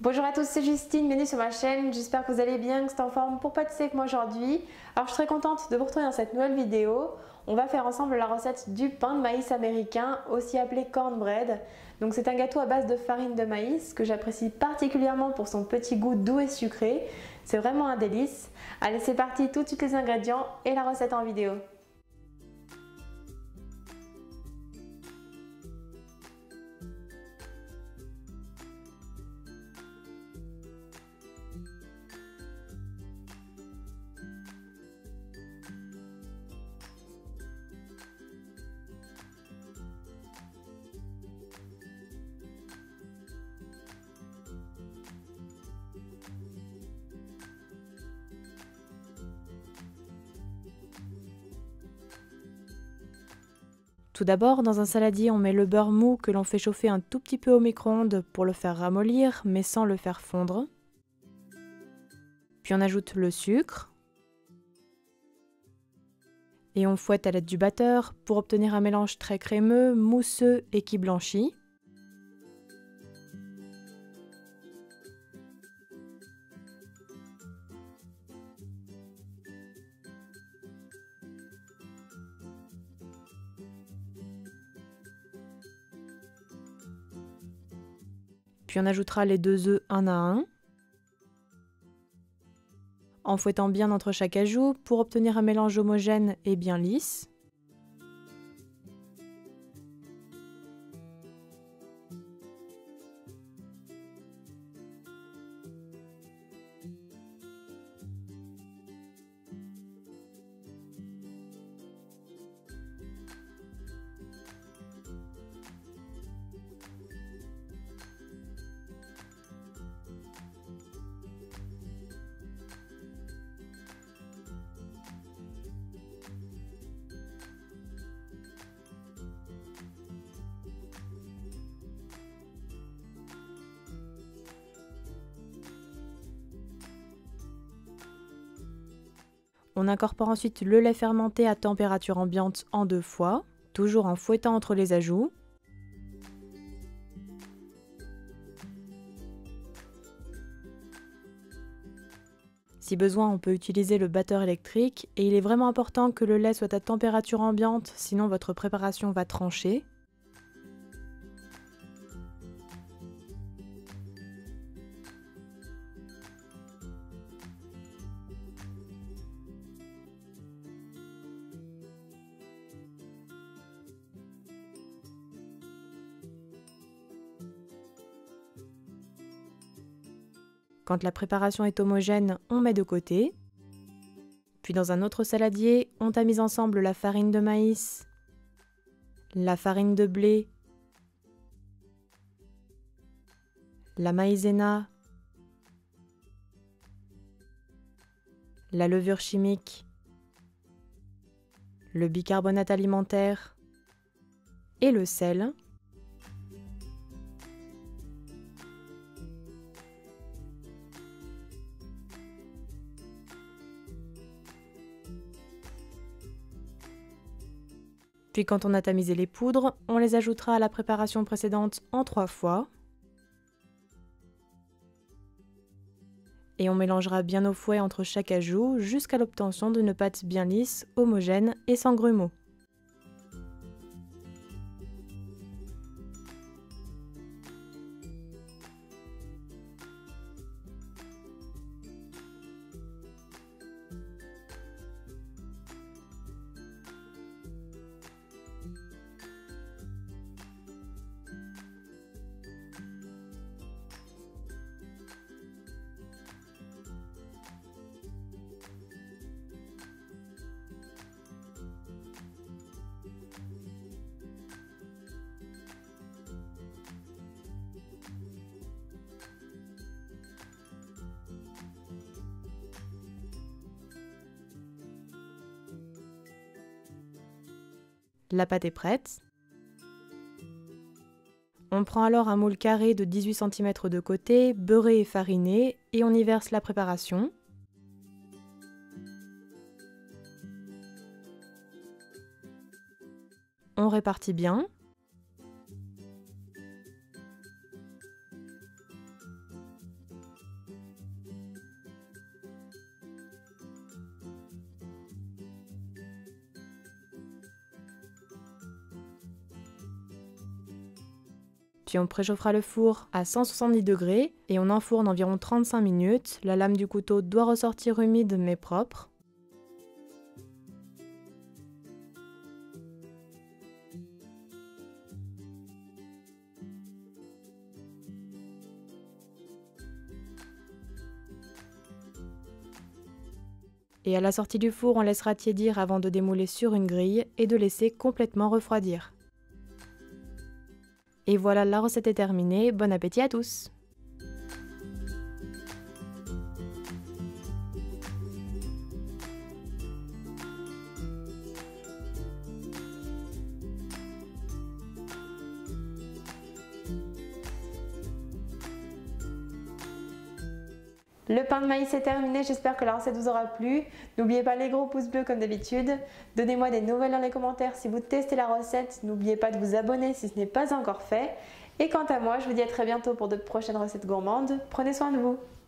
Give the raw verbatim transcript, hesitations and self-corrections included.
Bonjour à tous, c'est Justine, bienvenue sur ma chaîne, j'espère que vous allez bien, que vous êtes en forme pour pâtisser avec moi aujourd'hui. Alors je suis très contente de vous retrouver dans cette nouvelle vidéo. On va faire ensemble la recette du pain de maïs américain, aussi appelé cornbread. Donc c'est un gâteau à base de farine de maïs que j'apprécie particulièrement pour son petit goût doux et sucré. C'est vraiment un délice. Allez, c'est parti, tout de suite les ingrédients et la recette en vidéo. Tout d'abord, dans un saladier, on met le beurre mou que l'on fait chauffer un tout petit peu au micro-ondes pour le faire ramollir, mais sans le faire fondre. Puis on ajoute le sucre. Et on fouette à l'aide du batteur pour obtenir un mélange très crémeux, mousseux et qui blanchit. Puis on ajoutera les deux œufs un à un, en fouettant bien entre chaque ajout pour obtenir un mélange homogène et bien lisse. On incorpore ensuite le lait fermenté à température ambiante en deux fois, toujours en fouettant entre les ajouts. Si besoin, on peut utiliser le batteur électrique et il est vraiment important que le lait soit à température ambiante, sinon votre préparation va trancher. Quand la préparation est homogène, on met de côté. Puis dans un autre saladier, on tamise ensemble la farine de maïs, la farine de blé, la maïzena, la levure chimique, le bicarbonate alimentaire et le sel. Puis quand on a tamisé les poudres, on les ajoutera à la préparation précédente en trois fois. Et on mélangera bien au fouet entre chaque ajout jusqu'à l'obtention d'une pâte bien lisse, homogène et sans grumeaux. La pâte est prête. On prend alors un moule carré de dix-huit centimètres de côté, beurré et fariné, et on y verse la préparation. On répartit bien. Puis on préchauffera le four à cent soixante-dix degrés et on enfourne environ trente-cinq minutes. La lame du couteau doit ressortir humide mais propre. Et à la sortie du four, on laissera tiédir avant de démouler sur une grille et de laisser complètement refroidir. Et voilà, la recette est terminée. Bon appétit à tous! Le pain de maïs est terminé, j'espère que la recette vous aura plu. N'oubliez pas les gros pouces bleus comme d'habitude. Donnez-moi des nouvelles dans les commentaires si vous testez la recette. N'oubliez pas de vous abonner si ce n'est pas encore fait. Et quant à moi, je vous dis à très bientôt pour de prochaines recettes gourmandes. Prenez soin de vous.